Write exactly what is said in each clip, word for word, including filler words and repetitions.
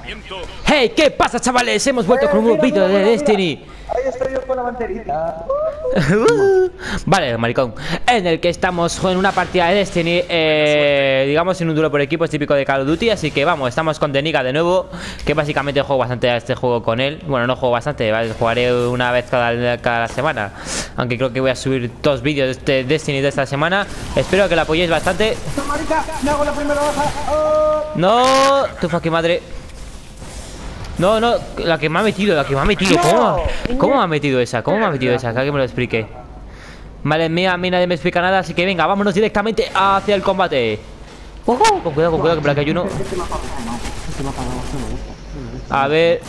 Hey, ¿qué pasa, chavales? Hemos vuelto Eh, con un nuevo mira, vídeo mira, de mira, Destiny. Ahí estoy yo con la banderita. Vale, maricón. En el que estamos en una partida de Destiny, eh, digamos en un duelo por equipos típico de Call of Duty. Así que vamos, estamos con Deniga de nuevo, que básicamente juego bastante a este juego con él. Bueno, no juego bastante, ¿vale? Jugaré una vez cada, cada semana. Aunque creo que voy a subir dos vídeos de este Destiny de esta semana. Espero que lo apoyéis bastante. Marica, me hago la primera baja. Oh. No, tu fucking madre. No, no, la que me ha metido, la que me ha metido. ¿Cómo, ¿Cómo me ha metido esa? ¿Cómo me ha metido esa? Que alguien me lo explique. Vale, mía, a mí nadie me explica nada, así que venga, vámonos directamente hacia el combate. Uh -huh. Con cuidado, con cuidado, que por aquí hay uno. A ver.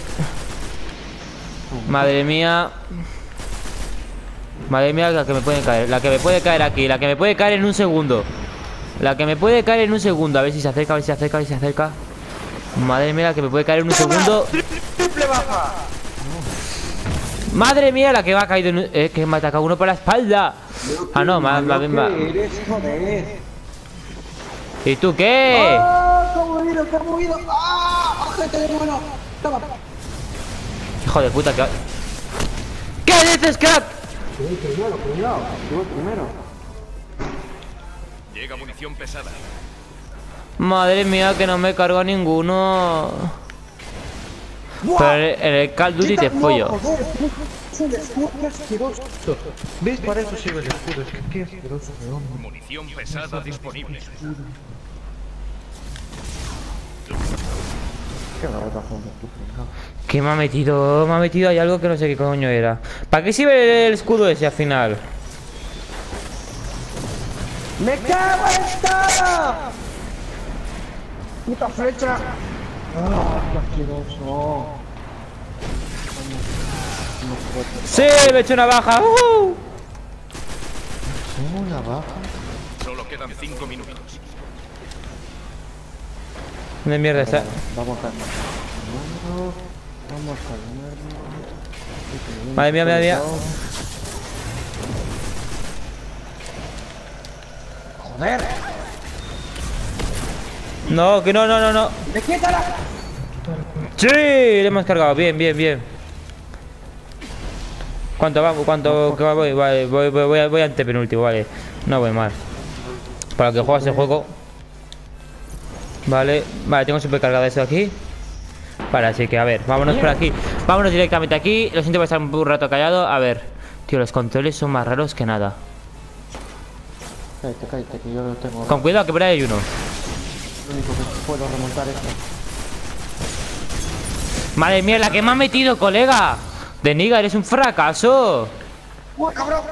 Madre mía. Madre mía, la que me puede caer. La que me puede caer aquí, la que me puede caer en un segundo. La que me puede caer en un segundo. A ver si se acerca, a ver si se acerca, a ver si se acerca. Madre mía, la que me puede caer en un segundo. Triple baja. Madre mía, la que va a caer en un... Eh, que me ataca uno por la espalda. Ah, no, más, más bien va. ¿Y tú qué? ¡Ah! ¡Qué movido, qué movido! ¡Ah! ¡Ojete de bueno! ¡Toma! Hijo de puta, que... ¿Qué dices, crack? Cuidado, cuidado. Yo primero. Llega munición pesada. Madre mía, que no me cargo a ninguno. Pero en el Call of Duty te follo. Es un escudo asqueroso. ¿Ves? Para eso sirve el escudo. Es que qué asqueroso, hombre. Munición pesada disponible. ¿Qué me ha metido? Me ha metido ahí algo que no sé qué coño era. ¿Para qué sirve el escudo ese al final? ¡Me cago en todo! ¡Puta flecha! ¡Ah, qué asqueroso! ¡Sí! ¡Me he hecho una baja! ¡Uh! ¿Tengo una baja? Solo quedan cinco minutos. ¿Dónde mierda está? Vamos a calmarnos. Vamos a calmarnos. Madre mía, madre mía. ¡Joder! No, que no, no, no, no. ¡Me quítala! ¡Sí! Le hemos cargado. Bien, bien, bien. ¿Cuánto vamos? ¿Cuánto? ¿Qué voy? Vale, voy, voy, voy, voy ante penúltimo, vale. No voy mal. Para que juegas el juego. Vale, vale, tengo super cargado eso aquí. Vale, así que a ver, vámonos por aquí. Vámonos directamente aquí. Lo siento por estar un rato callado. A ver, tío, los controles son más raros que nada. Cállate, cállate, que yo lo tengo. Con cuidado, que por ahí hay uno. Lo único que puedo remontar esto. Madre mía, la que me ha metido, colega. Deniga, eres un fracaso. ¡Uy, cabrón!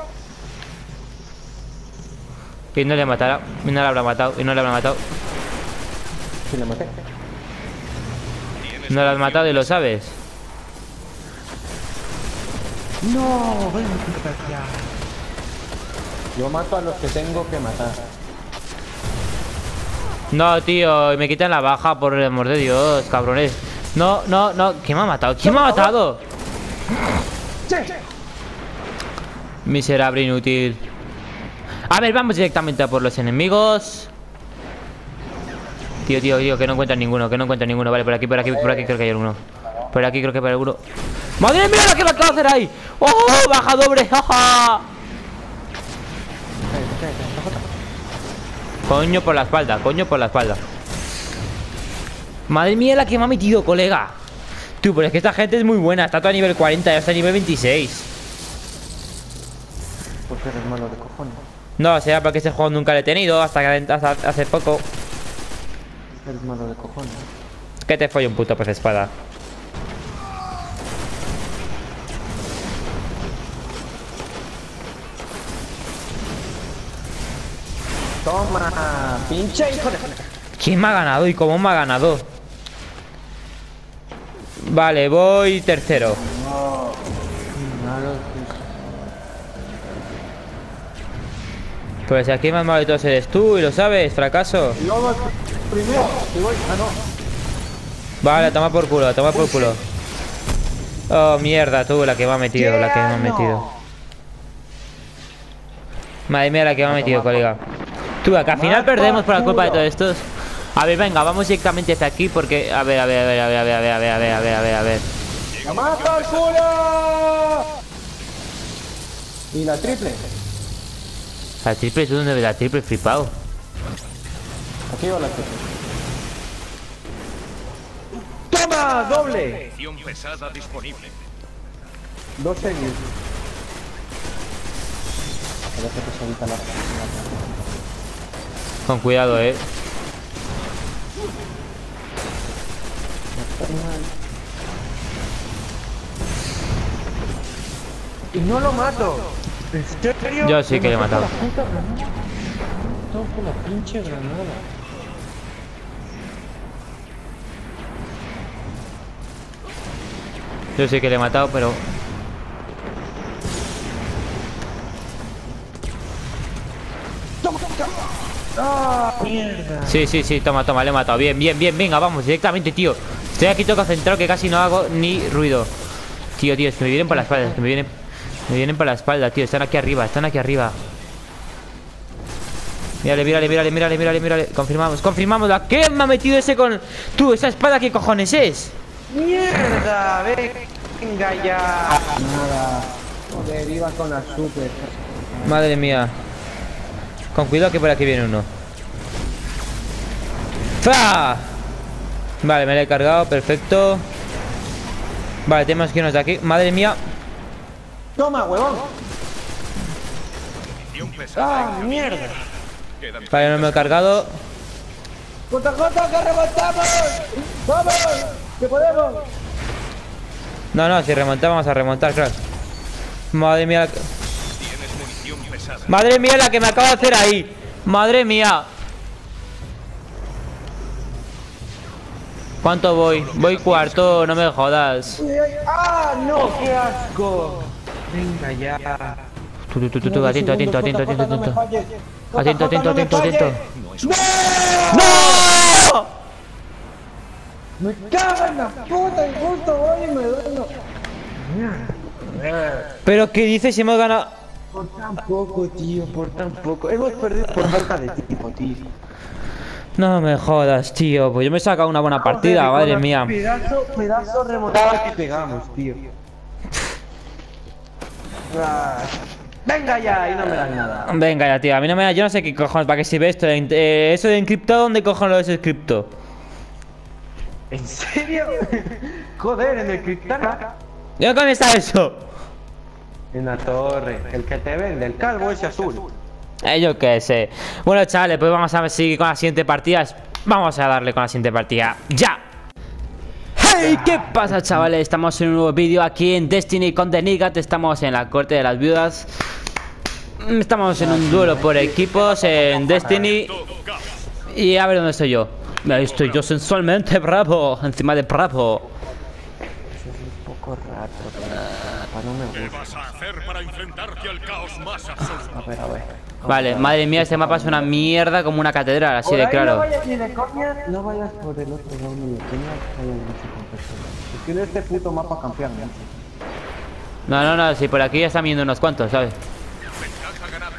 Y no le matará. Y no le habrá matado. Y no le habrá matado. Sí, le maté. No lo has matado y lo sabes. No, ven, ya. Yo mato a los que tengo que matar. No, tío, y me quitan la baja, por el amor de Dios, cabrones. No, no, no. ¿Quién me ha matado? ¿Quién me ha matado? Sí. Miserable, inútil. A ver, vamos directamente a por los enemigos. Tío, tío, tío, que no encuentran ninguno, que no encuentran ninguno. Vale, por aquí, por aquí, por aquí creo que hay uno. Por aquí creo que hay uno. ¡Madre mía, la que me acabo de hacer ahí! ¡Oh, baja doble! ¡Jaja! Coño por la espalda, coño por la espalda. Madre mía, la que me ha metido, colega. Tú, pero es que esta gente es muy buena. Está todo a nivel cuarenta, ya está a nivel veintiséis. Porque eres malo de cojones. No, será porque este juego nunca lo he tenido. Hasta, que, hasta hace poco. Eres malo de cojones. Que te folle un puto pez espada. Toma, pinche hijo de... ¿Quién me ha ganado y cómo me ha ganado? Vale, voy tercero. No. Malo. Pues aquí más malo de todos eres tú y lo sabes, fracaso. Luego primero, si voy... Ah, no. Vale, toma por culo, toma por culo. Oh, mierda, tú, la que me ha metido, la que me ha metido. Madre mía, la que me ha metido, colega. Tú, que al final perdemos por la culpa de todos estos. A ver, venga, vamos directamente hacia aquí porque... A ver, a ver, a ver, a ver, a ver, a ver, a ver, a ver, a ver, a ver, a ver. ¡La mata el culo! Y la triple. La triple, ¿tú dónde ves la triple, flipado? Aquí va la triple. ¡Toma! ¡Doble! Munición pesada disponible. Dos seguidos. Parece que se evita la... Con cuidado, eh. Y no lo mato. ¿En serio? Yo sí que le he matado. Todo por la pinche granada. Yo sí que le he matado, pero... ¡Ah, mierda! Sí, sí, sí, toma, toma, le he matado. Bien, bien, bien, venga, vamos, directamente, tío. Estoy aquí todo concentrado que casi no hago ni ruido. Tío, tío, es que me vienen por la espalda, es que me vienen... Me vienen por la espalda, tío, están aquí arriba, están aquí arriba. Mírale, mírale, mírale, mírale, mírale, mírale. Confirmamos, confirmamos. ¿A qué me ha metido ese con...? Tú, esa espada, ¿qué cojones es? ¡Mierda! ¡Venga ya! Nada. Joder, iba con la super. Madre mía. Con cuidado que por aquí viene uno. ¡Fa! Vale, me lo he cargado, perfecto. Vale, tenemos que irnos de aquí. Madre mía. ¡Toma, huevón! Munición pesada. ¡Ah, mierda! Quedan Vale, no me he cargado. ¡Jota, Jota, que remontamos! ¡Vamos! ¡Que podemos! No, no, si remontamos, vamos a remontar, claro. Madre mía. la que- Tienes munición pesada. Madre mía, la que me acabo de hacer ahí. Madre mía. ¿Cuánto voy? Voy cuarto, no me jodas. ¡Ah, no! ¡Qué asco! Venga ya. Tú, tú, tú, tú, tú, atento, atento, atento, atento, atento. Atento, atento, atento, atento. ¡No! ¡Me cago en la puta! Y justo voy y me doy. Pero ¿qué dices si hemos ganado? Por tan poco, tío, por tan poco. Hemos perdido por falta de tiempo, tío. No me jodas, tío. Pues yo me he sacado una buena partida, madre mía. Pedazo, pedazo remontada que pegamos, tío. Ah, venga ya, y no me das nada. Venga ya, tío. A mí no me da... Yo no sé qué cojones, ¿para qué sirve esto? Eh, eso de encriptado, ¿dónde cojones lo es encripto? ¿En serio? Joder, en el cristal. ¿Y dónde está eso? En la torre, el que te vende, el calvo ese azul. Eh, yo qué sé. Bueno, chavales, pues vamos a ver si con las siguientes partidas. Vamos a darle con la siguiente partida. ¡Ya! ¡Hey! ¿Qué pasa, chavales? Estamos en un nuevo vídeo aquí en Destiny con The Nigat. Estamos en la corte de las viudas. Estamos en un duelo por equipos en Destiny. Y a ver dónde estoy yo. Ahí estoy yo sensualmente bravo. Encima de bravo. Eso es un poco raro, pero no me ¿Qué gusta. vas a hacer para enfrentarte al caos más absoluto? A ver, a ver. Vale, madre mía, este mapa es una mierda como una catedral, así Por de ahí no claro. vayas ni de coña, no vayas por el otro lado ni de coña, que haya mucho con personas. Es que en este puto mapa campean mucho. No, no, no, si por aquí ya están viendo unos cuantos, ¿sabes? Ventaja ganada.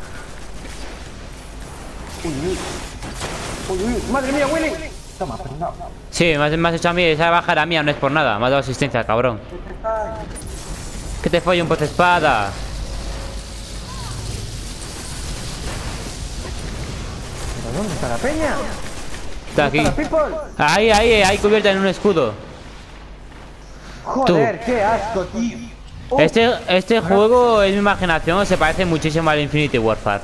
Uy, uy. Uy, uy. Madre mía, Willy. Toma, pero no. Sí, me has, me has hecho a mí, esa baja era mía, no es por nada. Me has dado asistencia, cabrón. Que te folle un pozo espada. ¿Pero dónde está la peña? Está aquí. ¿Dónde está la people? Ahí, ahí, ahí cubierta en un escudo. Joder, qué asco, tío. Oh, Este, este juego, en mi imaginación, se parece muchísimo al Infinity Warfare.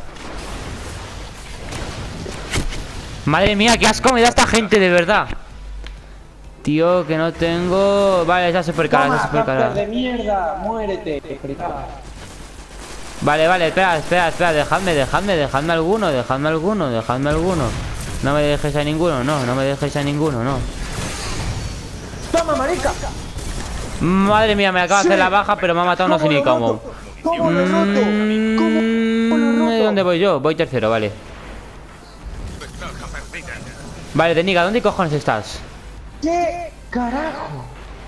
Madre mía, qué asco me da esta gente, de verdad. Tío, que no tengo... Vale, está súper cara, está toma, súper cara. hamster de mierda, muérete, fricada. Vale, vale, espera, espera, espera, dejadme, dejadme, dejadme alguno, dejadme alguno, dejadme alguno. No me dejéis a ninguno, no, no me dejéis a ninguno, no. Toma, marica. Madre mía, me acaba de hacer la baja, pero me ha matado no sé ni cómo. ¿Cómo lo roto? ¿Cómo Mm, lo roto? ¿Dónde voy yo? Voy tercero, vale. Ventaja perdida. Vale, Teniga, ¿dónde cojones estás? ¿Qué carajo?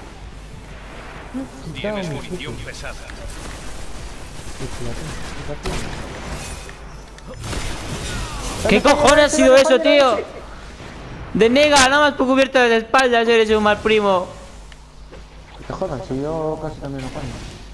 Tienes munición pesada. ¿Qué cojones ha sido eso, tío? De nega, nada más por cubierto de espaldas, eres un mal primo. Que te jodas, si yo casi también lo pago.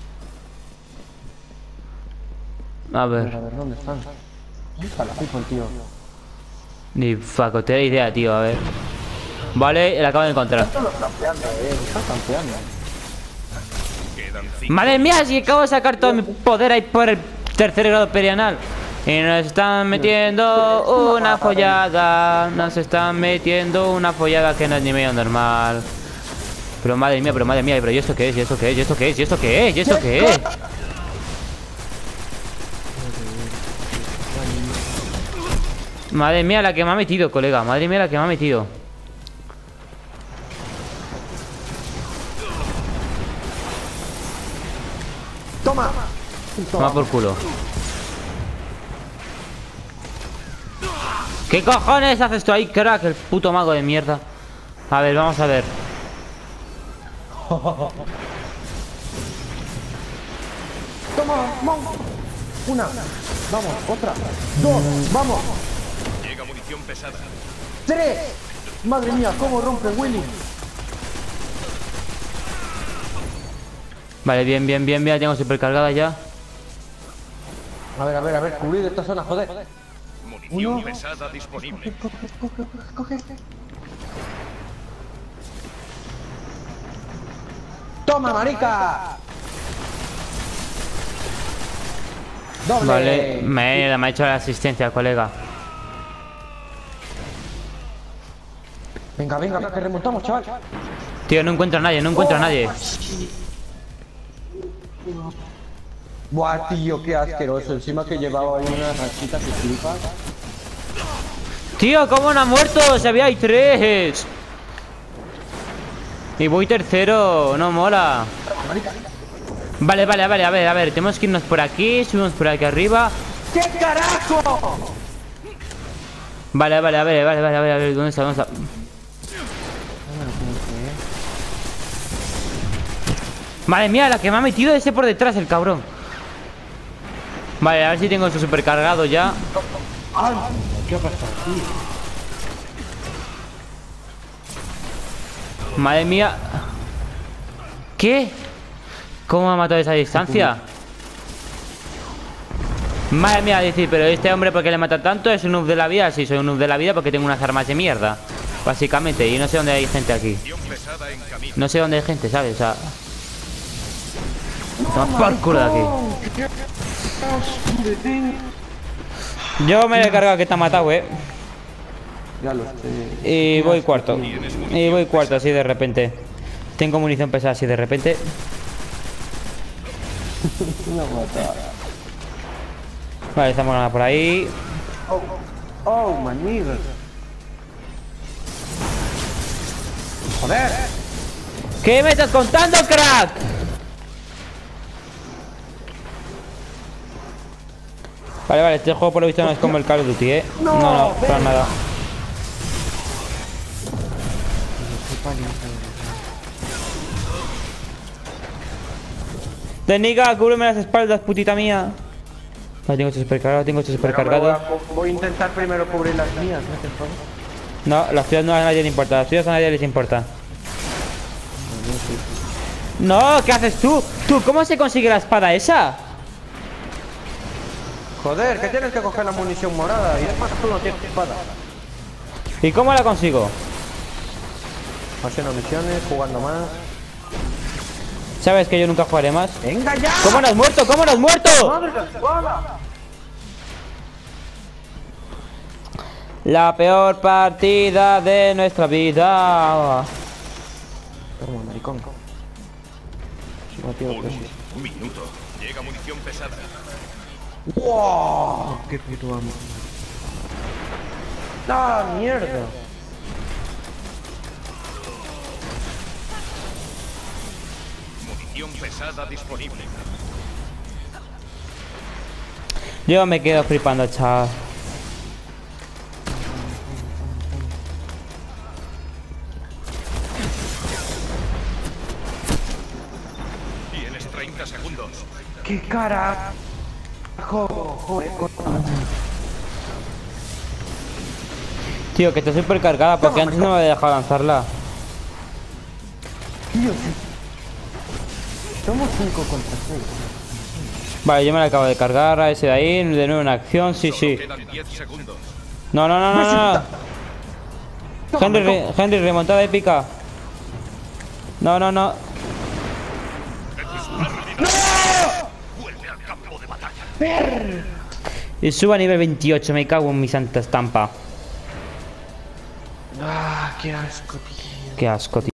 A A ver, ver, ¿dónde están? Está la pipa el tío. ni facotera idea, tío, a ver. Vale, la acabo de encontrar. Están campeando, eh. Están campeando. Quedan cinco. Madre mía, si acabo de sacar todo mi poder ahí por el tercer grado perianal. Y nos están metiendo una follada. Nos están metiendo una follada que no es ni medio normal. Pero madre mía, pero madre mía, pero ¿y esto qué es? ¿Y esto qué es? ¿Y esto qué es? ¿Y esto qué es? ¿Y esto qué es? Madre mía la que me ha metido, colega. Madre mía la que me ha metido. ¡Toma! Toma por culo. ¿Qué cojones haces tú ahí, crack? El puto mago de mierda. A ver, vamos a ver. ¡Toma! ¡Vamos! Una. Vamos, otra. Dos. Vamos. Llega munición pesada. Tres. Madre mía, cómo rompe Willy. Vale, bien, bien, bien, bien. Tengo supercargada ya. A ver, a ver, a ver, cubrir esta zona, joder. Munición Uno. pesada disponible. Coge, coge, coge, coge. ¡Toma, marica! ¡Doble! Vale, me, me ha hecho la asistencia, colega. Venga, venga, que remontamos, chaval. Tío, no encuentro a nadie, no encuentro a nadie. Buah, tío, qué asqueroso. Encima que llevaba ahí una rachita que flipas. Tío, ¿cómo no ha muerto? Si había hay tres. Y voy tercero, no mola. Marica. Vale, vale, vale, a ver, a ver. Tenemos que irnos por aquí, subimos por aquí arriba. ¿Qué carajo? Vale, vale, a ver, vale, vale, a ver, a ver, ¿dónde está? ¿Dónde está? Madre mía, la que me ha metido ese por detrás, el cabrón. Vale, a ver si tengo esto supercargado ya. Ay, ¿qué ha pasado, tío? Madre mía. ¿Qué? ¿Cómo me ha matado a esa distancia? Madre mía, decir, pero este hombre, ¿por qué le mata tanto? ¿Es un noob de la vida? Sí, soy un noob de la vida porque tengo unas armas de mierda, básicamente, y no sé dónde hay gente aquí. Munición pesada en camino. No sé dónde hay gente, ¿sabes? O sea... Toma por culo de aquí. Yo me he cargado que te ha matado, eh. Ya lo sé. Y voy cuarto. Y voy cuarto así de repente. Tengo munición pesada así de repente. Una matada. Vale, estamos ganando por ahí. Oh, oh, my nigga. Joder. ¿Qué me estás contando, crack? Vale, vale, este juego por lo visto no es como el Call of Duty, eh. No, no, para nada. Técnica, cúbreme las espaldas, putita mía. Vale, tengo esto supercargado, tengo esto supercargado. Voy a, voy a intentar primero cubrir las mías, ¿no te jodas? No, las tuyas no a nadie le importa, las tuyas a nadie les importa. No, ¿qué haces tú? ¿Tú cómo se consigue la espada esa? Joder, que tienes que coger la munición morada y además tú no tienes espada. ¿Y cómo la consigo? Haciendo misiones, jugando más. ¿Sabes que yo nunca jugaré más? ¡Venga ya! ¿Cómo no has muerto? ¿Cómo no has muerto? ¡Madre de la espada! La peor partida de nuestra vida. Toma, maricón. Sí, no, tío, que sí. Un minuto. Llega munición pesada. ¡Wow! ¡Qué puto amo! ¡Ah, mierda! Munición pesada disponible. Yo me quedo flipando, chaval. Tienes treinta segundos. ¡Qué cara! Joder, Tío, que está súper cargada porque antes no me había dejado lanzarla. Tío, sí. Somos cinco contra seis. Vale, yo me la acabo de cargar a ese de ahí, de nuevo en acción, sí, Solo sí. quedan diez segundos. No, no, no, no, no. Henry, re- Henry, remontada épica. No, no, no. Vuelve al campo de batalla. Y suba a nivel veintiocho, me cago en mi santa estampa. Ah, qué asco, tío. Qué asco, tío.